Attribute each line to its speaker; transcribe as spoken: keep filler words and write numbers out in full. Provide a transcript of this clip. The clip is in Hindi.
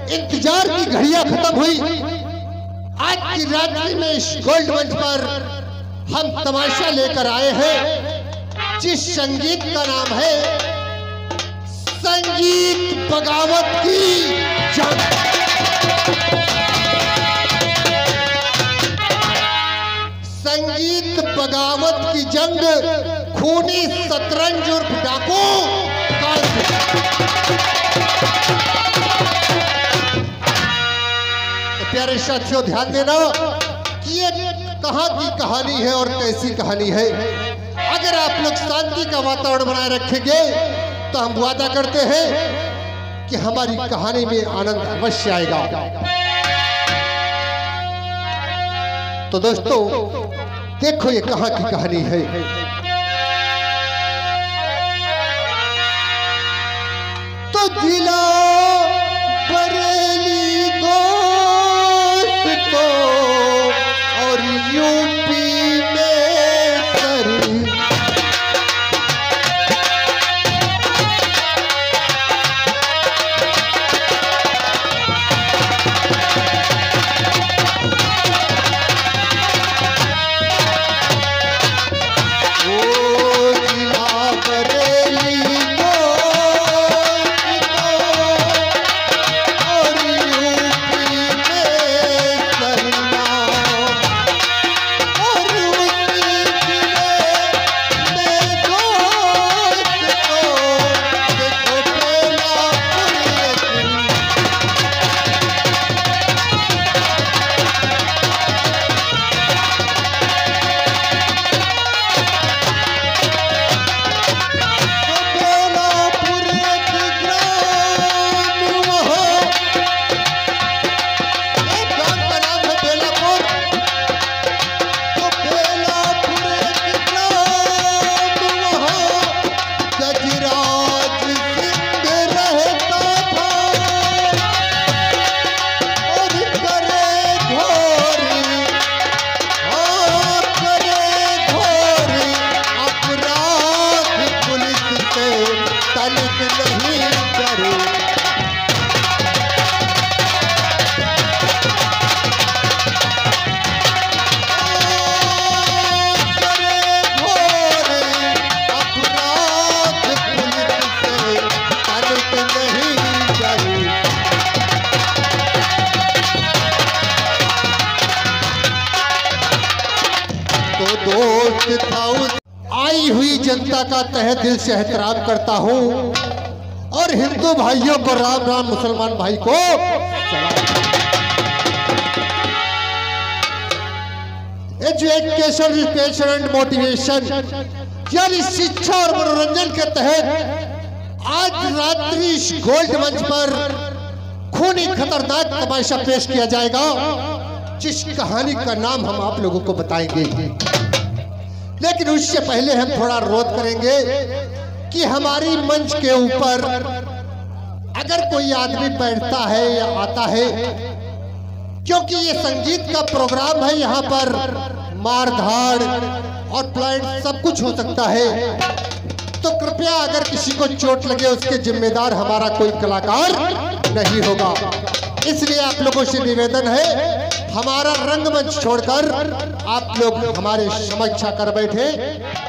Speaker 1: इंतजार की घड़ियां खत्म हुई। आज की रात्रि में इस गोल्ड मंच पर हम तमाशा लेकर आए हैं, जिस संगीत का नाम है संगीत बगावत की जंग। संगीत बगावत की जंग, खूनी शतरंज उर्फ डाकू। प्यारे साथियों, ध्यान देना कि ये कहां की कहानी है और कैसी कहानी है। अगर आप लोग शांति का वातावरण बनाए रखेंगे तो हम वादा करते हैं कि हमारी कहानी में आनंद अवश्य आएगा। तो दोस्तों देखो ये कहां की कहानी है। तो जिला बरेली दोस्तों और यूपी में सर, आई हुई जनता का तहे दिल से एहतराम करता हूं और हिंदू भाइयों को राम राम, मुसलमान भाई को एजुकेशन, रिस्पेशन एंड मोटिवेशन यानी शिक्षा और मनोरंजन के तहत आज रात्रि इस गोल्ड मंच पर खूनी खतरनाक तमाशा पेश किया जाएगा, जिस कहानी का नाम हम आप लोगों को बताएंगे। लेकिन उससे पहले हम थोड़ा रोध करेंगे कि हमारी मंच के ऊपर अगर कोई आदमी बैठता है या आता है, क्योंकि ये संगीत का प्रोग्राम है, यहाँ पर मार धाड़ और प्लांट सब कुछ हो सकता है, तो कृपया अगर किसी को चोट लगे उसके जिम्मेदार हमारा कोई कलाकार नहीं होगा। इसलिए आप लोगों से निवेदन है, हमारा रंगमंच छोड़कर आप लोग हमारे समक्ष आकर बैठे।